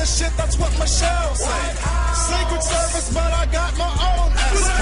this shit, that's what Michelle said. Secret Service, but I got my own SK.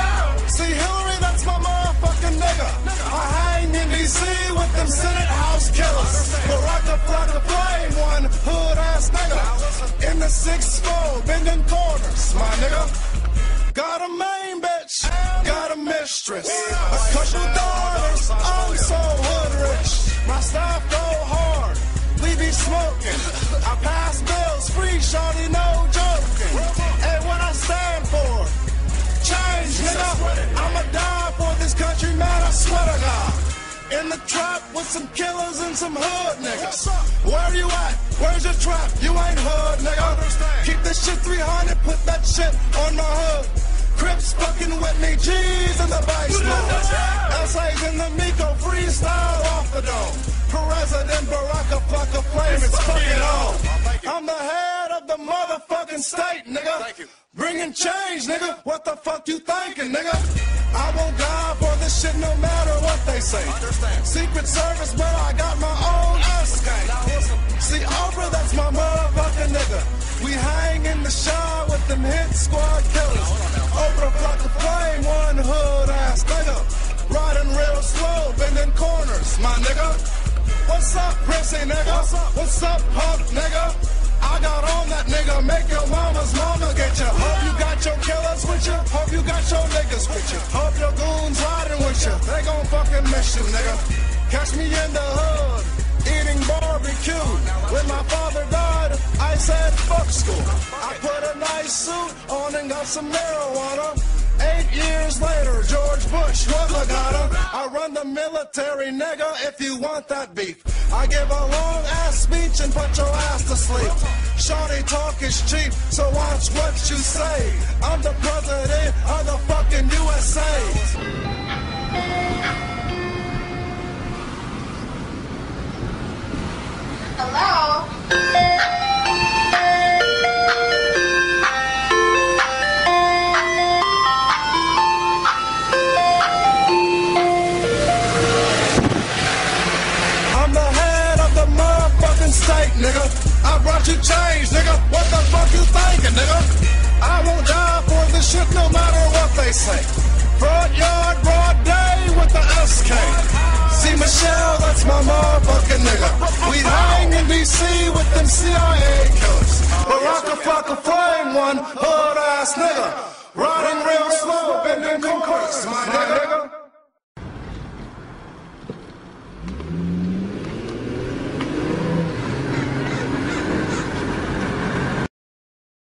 See, Hillary, that's my motherfucking nigga. I hang in D.C. with them Senate House killers. Baracka Flocka flame, one hood-ass nigga. In the 6-4, bending corners, my nigga. Got a main bitch, got a mistress, a couple daughters, I'm so hood rich. My staff go hard, we be smoking. I pass bills free, shawty, no joking. Hey, what I stand for? Change, nigga. I'ma die for this country, man, I swear to God. In the trap with some killers and some hood niggas. Where you at? Where's your trap? You ain't hood, nigga. Keep this shit 300, put that shit on my hood. Crips fucking with me, G's in the basement. Essays in the Miko, freestyle off the dome. President Baracka Flocka flame, it's fucking on. I'm the head of the motherfucking state, nigga. Bringing change, nigga. What the fuck you thinking, nigga? I won't die for this shit no matter what they say. Secret Service, but I got my own SK. See, Oprah, that's my motherfucking nigga. We hang in the shower with them hit squad killers. Oprah Flocka flame, one hood-ass nigga. Riding real slow, bending corners, my nigga. What's up, prissy nigga? What's up, punk nigga? I got on that nigga, make your mama's mama get you. Hope you got your killers with you. Hope you got your niggas with you. Hope your goons riding with you. They gon' fucking miss you, nigga. Catch me in the hood, eating barbecue. When my father died, I said fuck school. I put a nice suit on and got some marijuana. 8 years later, George Bush, what I got him? I run the military, nigga, if you want that beef. I give a long-ass speech and put your ass to sleep. Shawty talk is cheap, so watch what you say. I'm the president of the fucking USA. Hello? State, nigga. I brought you change, nigga. What the fuck you thinking, nigga? I won't die for this shit no matter what they say. Front yard, broad day with the SK. See Michelle, that's my motherfucking nigga. We hang in D.C. with them CIA killers. Baracka Flocka flame, one hood-ass nigga. Riding real slow, bending corners, my nigga.